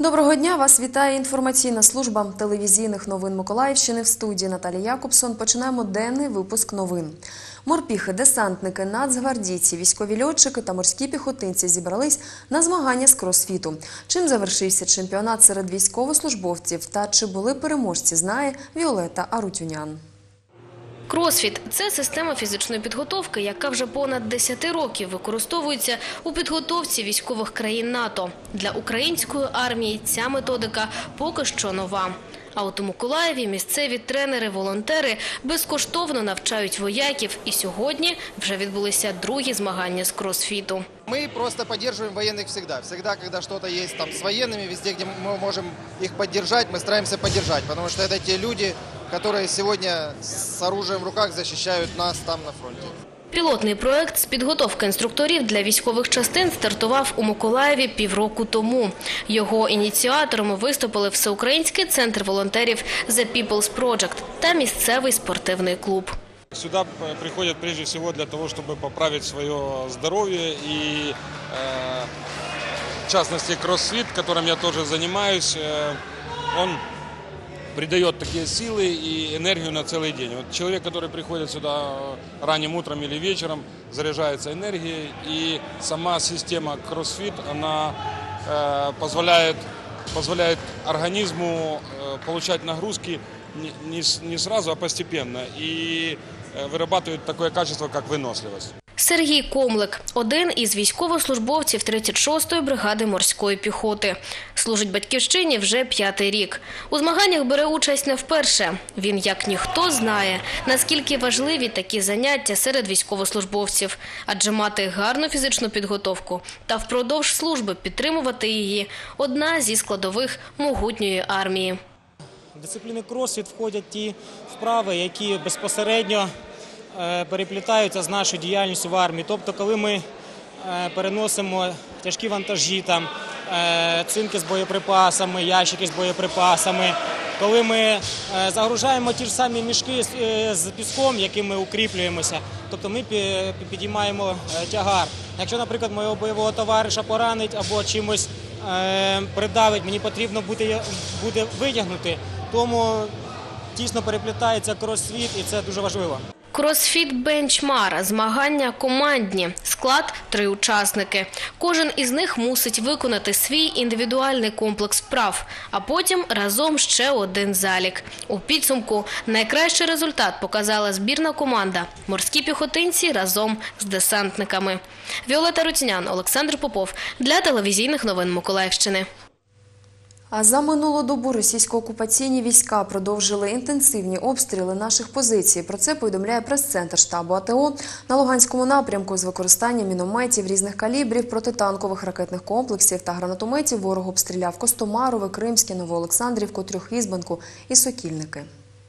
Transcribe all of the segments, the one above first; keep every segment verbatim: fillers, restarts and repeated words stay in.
Доброго дня! Вас вітає інформаційна служба телевізійних новин Миколаївщини. В студії Наталія Якобсон. Починаємо денний випуск новин. Морпіхи, десантники, нацгвардійці, військові льотчики та морські піхотинці зібрались на змагання з кросфіту. Чим завершився чемпіонат серед військовослужбовців та чи були переможці, знає Віолетта Арутюнян. Кросфіт – це система фізичної підготовки, яка вже понад десять років використовується у підготовці військових країн НАТО. Для української армії ця методика поки що нова. А от у Миколаєві місцеві тренери-волонтери безкоштовно навчають вояків. І сьогодні вже відбулися другі змагання з кросфіту. Мы просто поддерживаем военных всегда. Всегда, когда что-то есть там с военными, везде, где мы можем их поддержать, мы стараемся поддержать. Потому что это те люди, которые сегодня с оружием в руках защищают нас там на фронте. Пілотний проект з підготовки інструкторів для військових частин стартував у Миколаєві півроку тому. Його ініціаторами виступили Всеукраїнський центр волонтерів «The People's Project» та місцевий спортивний клуб. Сюда приходят прежде всего для того, чтобы поправить свое здоровье и, э, в частности, кроссфит, которым я тоже занимаюсь, э, он придает такие силы и энергию на целый день. Вот человек, который приходит сюда ранним утром или вечером, заряжается энергией, и сама система кроссфит, она э, позволяет, позволяет организму э, получать нагрузки не, не, не сразу, а постепенно, и вирабатують таке качество, як виносливість. Сергій Комлик – один із військовослужбовців тридцять шостої бригади морської піхоти. Служить батьківщині вже п'ятий рік. У змаганнях бере участь не вперше. Він, як ніхто, знає, наскільки важливі такі заняття серед військовослужбовців. Адже мати гарну фізичну підготовку та впродовж служби підтримувати її – одна зі складових могутньої армії. В дисципліни кросфіт входять ті вправи, які безпосередньо переплітаються з нашою діяльністю в армії. Тобто, коли ми переносимо тяжкі вантажі, там, цинки з боєприпасами, ящики з боєприпасами, коли ми загружаємо ті ж самі мішки з піском, яким ми укріплюємося, тобто ми підіймаємо тягар. Якщо, наприклад, моєго бойового товариша поранить або чимось придавить, мені потрібно буде, буде витягнути, тому тісно переплітається кросфіт, і це дуже важливо. Кросфіт бенчмар – змагання командні. Склад – три учасники. Кожен із них мусить виконати свій індивідуальний комплекс вправ, а потім разом ще один залік. У підсумку найкращий результат показала збірна команда – морські піхотинці разом з десантниками. Віолетта Арутюнян, Олександр Попов для телевізійних новин Миколаївщини. А за минулу добу російсько-окупаційні війська продовжили інтенсивні обстріли наших позицій. Про це повідомляє прес-центр штабу АТО. На Луганському напрямку з використанням мінометів різних калібрів, протитанкових ракетних комплексів та гранатометів ворог обстріляв Костомарове, Кримське, Новоолександрівку, Трьохізбенку і Сокільники.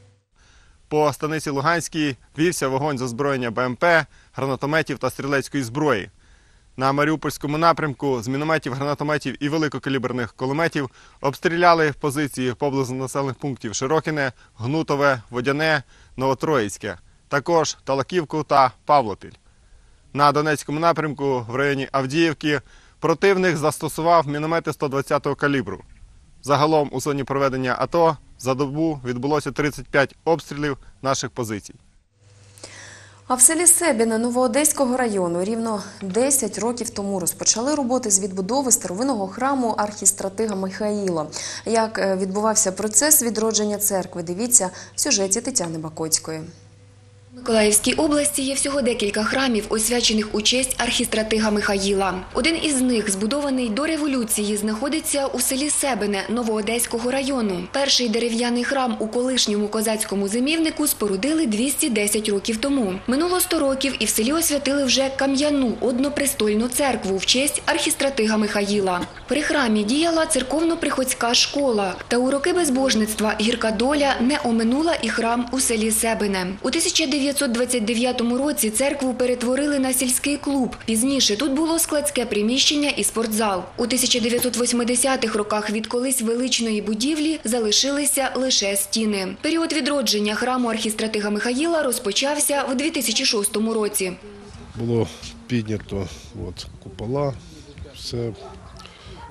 По станиці Луганській вівся вогонь з озброєння БМП, гранатометів та стрілецької зброї. На Маріупольському напрямку з мінометів, гранатометів і великокаліберних кулеметів обстріляли позиції поблизу населених пунктів Широкине, Гнутове, Водяне, Новотроїцьке, також Талаківку та Павлопіль. На Донецькому напрямку в районі Авдіївки противник застосував міномети сто двадцятого калібру. Загалом у зоні проведення АТО за добу відбулося тридцять п'ять обстрілів наших позицій. А в селі Себіне Новоодеського району рівно десять років тому розпочали роботи з відбудови старовинного храму архістратига Михаїла. Як відбувався процес відродження церкви, дивіться в сюжеті Тетяни Бакоцької. В Миколаївській області є всього декілька храмів, освячених у честь архістратига Михаїла. Один із них, збудований до революції, знаходиться у селі Себене Новоодеського району. Перший дерев'яний храм у колишньому козацькому зимівнику спорудили двісті десять років тому. Минуло сто років і в селі освятили вже кам'яну однопрестольну церкву в честь архістратига Михаїла. При храмі діяла церковно-приходська школа. Та у роки безбожництва гірка доля не оминула і храм у селі Себене. У тисяча дев'ятсот двадцять дев'ятому році церкву перетворили на сільський клуб. Пізніше тут було складське приміщення і спортзал. У тисяча дев'ятсот восьмидесятих роках від колись величної будівлі залишилися лише стіни. Період відродження храму архістратига Михаїла розпочався в дві тисячі шостому році. Було піднято от, купола, все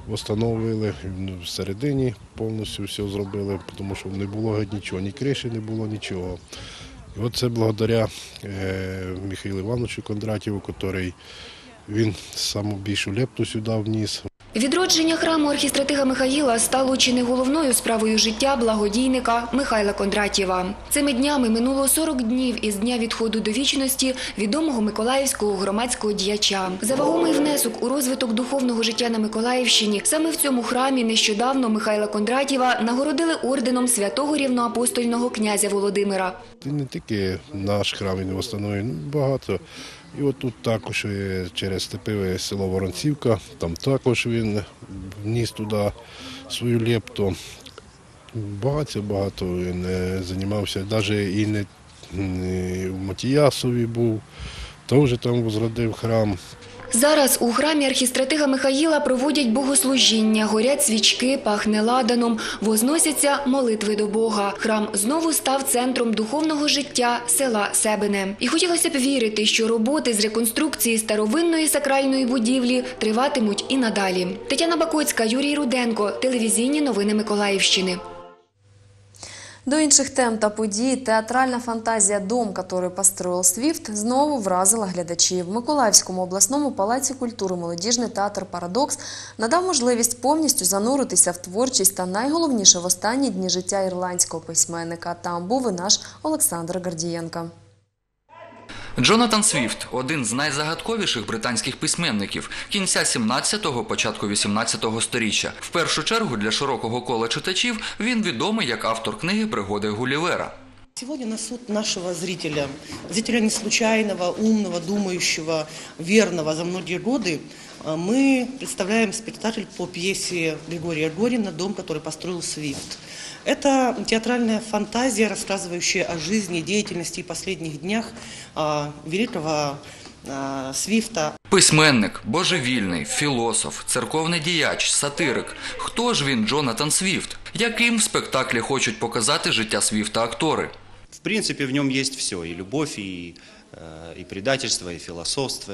встановили, всередині повністю все зробили, тому що не було геть нічого, ні криші не було, нічого. І от це благодаря е, Михайлу Івановичу Кондратєву, який він саму більшу лепту сюди вніс. Відродження храму архістратига Михаїла стало чи не головною справою життя благодійника Михайла Кондратєва. Цими днями минуло сорок днів із дня відходу до вічності відомого миколаївського громадського діяча. За вагомий внесок у розвиток духовного життя на Миколаївщині саме в цьому храмі нещодавно Михайла Кондратєва нагородили орденом святого рівноапостольного князя Володимира. І не тільки наш храм він встановлений, багато. І от тут також через степи село Воронцівка, там також він вніс туди свою лепту. Багато-багато він займався, навіть і не, не в Матіясові був, теж там возродив храм. Зараз у храмі архістратига Михаїла проводять богослужіння, горять свічки, пахне ладаном, возносяться молитви до Бога. Храм знову став центром духовного життя села Себене. І хотілося б вірити, що роботи з реконструкції старовинної сакральної будівлі триватимуть і надалі. Тетяна Бакоцька, Юрій Руденко, телевізійні новини Миколаївщини. До інших тем та подій театральна фантазія «Дом, який построїв Свіфт» знову вразила глядачів. В Миколаївському обласному палаці культури молодіжний театр «Парадокс» надав можливість повністю зануритися в творчість та найголовніше в останні дні життя ірландського письменника. Там був і наш Олександр Гордієнко. Джонатан Свіфт – один з найзагадковіших британських письменників кінця сімнадцятого – початку вісімнадцятого сторіччя. В першу чергу для широкого кола читачів він відомий як автор книги «Пригоди Гулливера». Сегодня на суд нашего зрителя, зрителя не случайного, умного, думающего, верного за многие годы, мы представляем спектакль по пьесе Григория Горина «Дом, который построил Свифт». Это театральная фантазия, рассказывающая о жизни и деятельности последних днях великого Свифта. Письменник, божевільний, філософ, церковний діяч, сатирик. Хто ж він, Джонатан Свіфт? Яким в спектаклі хочуть показати життя Свіфта актори? В принципе, в нем есть все, и любовь, и, и предательство, и философство.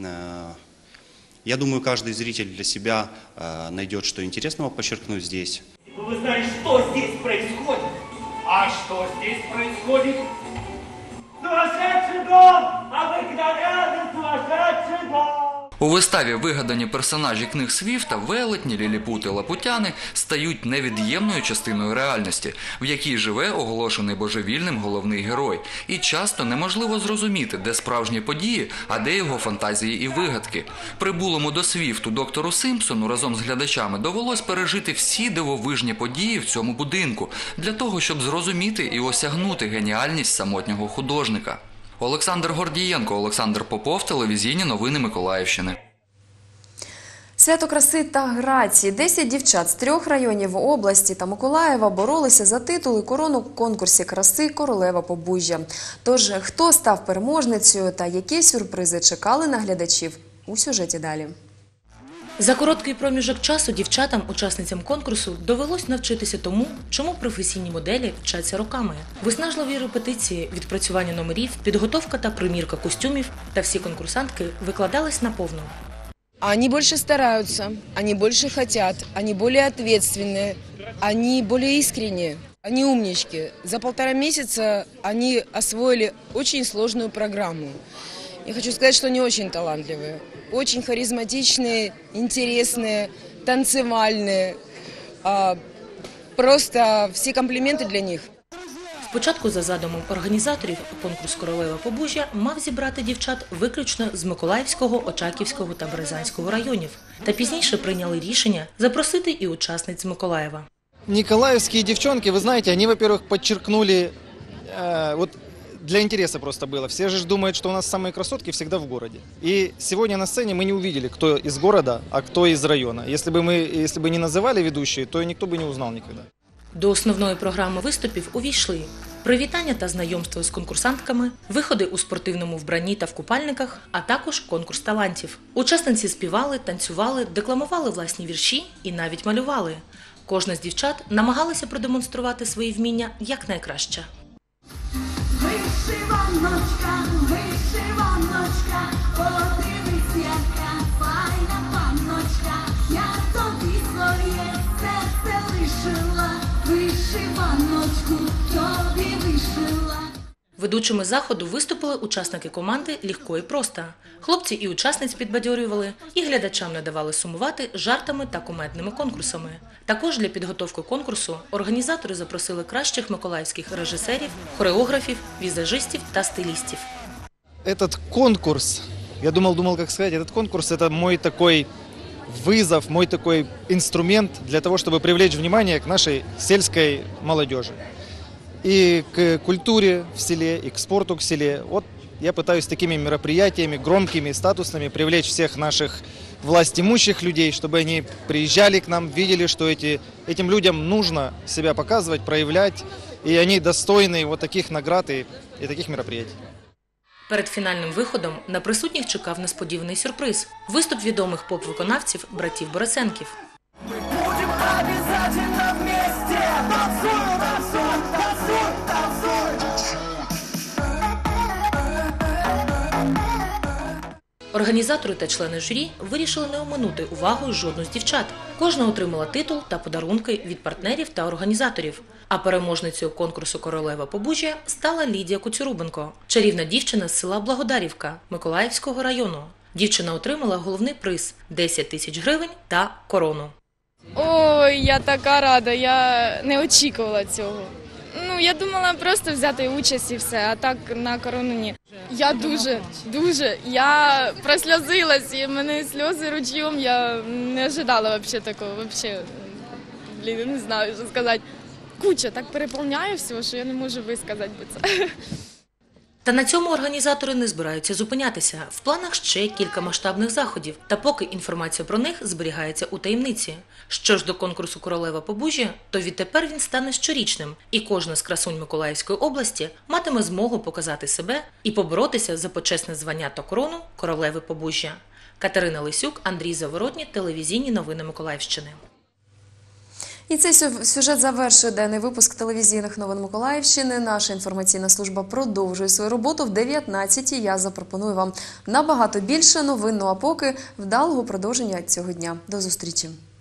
Я думаю, каждый зритель для себя найдет, что интересного подчеркнуть здесь. Вы знаете, что здесь происходит? А что здесь происходит? Сумасшедший дом! Обыкновенный сумасшедший дом! У виставі вигадані персонажі книг Свіфта, велетні, ліліпути, лапутяни стають невід'ємною частиною реальності, в якій живе оголошений божевільним головний герой. І часто неможливо зрозуміти, де справжні події, а де його фантазії і вигадки. Прибулому до Свіфту доктору Симпсону разом з глядачами довелось пережити всі дивовижні події в цьому будинку, для того, щоб зрозуміти і осягнути геніальність самотнього художника. Олександр Гордієнко, Олександр Попов, телевізійні новини Миколаївщини. Свято краси та грації. Десять дівчат з трьох районів області та Миколаєва боролися за титул і корону в конкурсі краси «Королева Побужжя». Тож, хто став переможницею та які сюрпризи чекали на глядачів – у сюжеті далі. За короткий проміжок часу дівчатам, учасницям конкурсу, довелось навчитися тому, чому професійні моделі вчаться роками. Виснажливі репетиції, відпрацювання номерів, підготовка та примірка костюмів та всі конкурсантки викладались наповну. Они больше стараются, они больше хотят, они более ответственные, они более искренние, они умнички. За полтора месяца они освоили очень сложную программу. Я хочу сказать, что они очень талантливые, очень харизматичные, интересные, танцевальные. Просто всі компліменти для них. Спочатку, за задумом організаторів, конкурс «Королева Побужжя» мав зібрати дівчат виключно з Миколаївського, Очаківського та Березанського районів. Та пізніше прийняли рішення запросити і учасниць з Миколаєва. Николаевские девчонки, вы знаете, они, во-первых, подчеркнули, э, вот для интереса просто было. Все же думают, что у нас самые красотки всегда в городе. И сегодня на сцене мы не увидели, кто из города, а кто из района. Если бы мы, если бы не называли ведущие, то никто бы не узнал никогда. До основної програми виступів увійшли привітання та знайомство з конкурсантками, виходи у спортивному вбранні та в купальниках, а також конкурс талантів. Учасниці співали, танцювали, декламували власні вірші і навіть малювали. Кожна з дівчат намагалася продемонструвати свої вміння якнайкраще. Вишиваночка, вишиваночка, подивись, яка файна панночка, я тобі Ведучими заходу виступили учасники команди «Легко і просто». Хлопці і учасниць підбадьорювали, і глядачам не давали сумувати жартами та кумедними конкурсами. Також для підготовки конкурсу організатори запросили кращих миколаївських режисерів, хореографів, візажистів та стилістів. Этот конкурс, я думал, думал, как сказать, этот конкурс – это мой такой вызов, мой такой инструмент для того, чтобы привлечь внимание к нашей сельской молодежи. И к культуре в селе, и к спорту в селе. Вот я пытаюсь такими мероприятиями, громкими, статусными, привлечь всех наших властимущих людей, чтобы они приезжали к нам, видели, что эти, этим людям нужно себя показывать, проявлять, и они достойны вот таких наград и, и таких мероприятий. Перед фінальним виходом на присутніх чекав несподіваний сюрприз – виступ відомих поп-виконавців братів Борисенків. Будем обязательно вместе! Танцуй, танцуй, танцуй, танцуй! Організатори та члени журі вирішили не оминути увагою жодну з дівчат. Кожна отримала титул та подарунки від партнерів та організаторів. А переможницею конкурсу «Королева Побужжя» стала Лідія Коцюрубенко, чарівна дівчина з села Благодарівка Миколаївського району. Дівчина отримала головний приз – десять тисяч гривень та корону. Ой, я така рада, я не очікувала цього. Ну, я думала просто взяти участь і все, а так на корону ні. Я дуже, дуже, я просльозилась, і в мене сльози ручьом, я не ожидала взагалі такого, взагалі, блін, не знаю, що сказати. Куча так переповняє всього, що я не можу висказати це. Та на цьому організатори не збираються зупинятися. В планах ще кілька масштабних заходів, та поки інформація про них зберігається у таємниці. Що ж до конкурсу «Королева Побужжя», то відтепер він стане щорічним, і кожна з красунь Миколаївської області матиме змогу показати себе і поборотися за почесне звання та корону «Королеви Побужжя». Катерина Лисюк, Андрій Заворотній, телевізійні новини Миколаївщини. І цей сюжет завершує денний випуск телевізійних новин Миколаївщини. Наша інформаційна служба продовжує свою роботу. В дев'ятнадцятій я запропоную вам набагато більше новин, ну а поки вдалого продовження цього дня. До зустрічі!